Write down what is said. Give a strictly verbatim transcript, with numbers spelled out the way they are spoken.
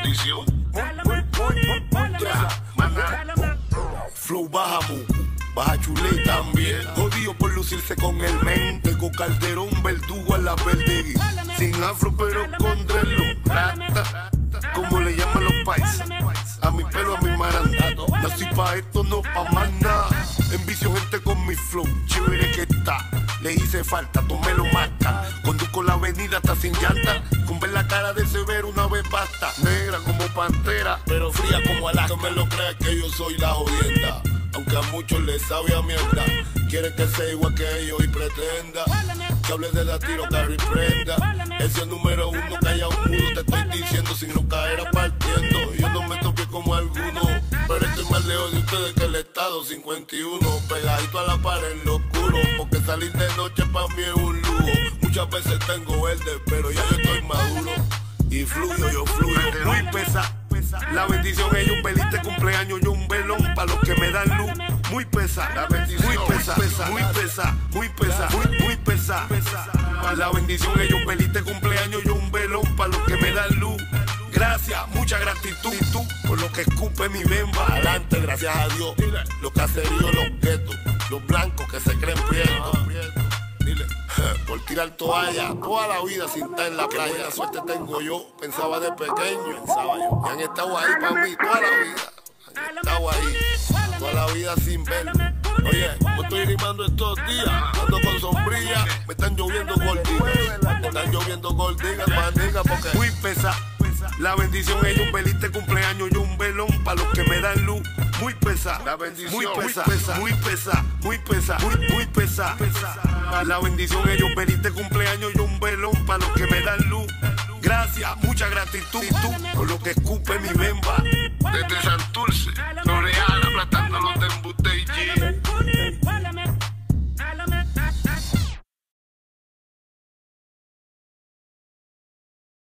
bendición. Muy, muy, muy, muy, ya, maná. Flow baja mucu, baja chulé también. Jodido por lucirse con el men. Tengo Calderón, verdugo a la verde. Sin afro pero con dreadlock. Rata, como le llaman los paisas. A mi pelo, a mi marandato. Nací pa' esto, no pa' más nada. Envicio gente con mi flow, chévere que está. Le hice falta, tú me lo marca. Conduzco la avenida hasta sin llanta. Con ver la cara de severo una vez basta. Negra como pantera, pero fría como Alaska. No me lo crees que yo soy la jodienda. Aunque a muchos les sabe a mierda. Quieren que sea igual que ellos y pretenda que hable de la tiro que reprenda. Ese número uno que haya un mudo. Te estoy diciendo sin no caer partiendo. Yo no me toqué como alguno, pero estoy más lejos de ustedes que el estado cincuenta y uno. Pegadito a la pared en lo oscuro, porque salir de noche pa' mí es un lujo. Muchas veces tengo verde, pero ya yo estoy maduro. Y fluyo, yo fluyo. Muy pesa, la bendición es un feliz cumpleaños, yo un velón pa' los que me dan luz. Muy pesa, la bendición, muy pesa, muy pesa, muy pesa, muy, muy pesa. La bendición es un feliz cumpleaños, yo un velón pa' los que me dan luz. Gracias, mucha gratitud y tú por lo que escupe mi bemba. Adelante, gracias a Dios. Los caseríos, los guetos, los blancos que se creen prietos. Dile, por tirar toalla, toda la vida sin estar en la playa. La suerte tengo yo, pensaba de pequeño, pensaba yo. Y han estado ahí para mí toda la vida. Han estado ahí, toda la vida sin verme. Oye, yo estoy rimando estos días, ando con sombrilla, me están lloviendo gordigas. Me están lloviendo gordigas, maniga, porque muy pesa. La bendición es un feliz cumpleaños y un velón pa' los que me dan luz. Muy pesa, la bendición, muy pesa, muy pesa, muy pesa, muy, muy pesa. La bendición es un feliz cumpleaños y un velón pa' los que me dan luz. Gracias, mucha gratitud y tú por lo que escupe mi bemba. Desde Santurce, no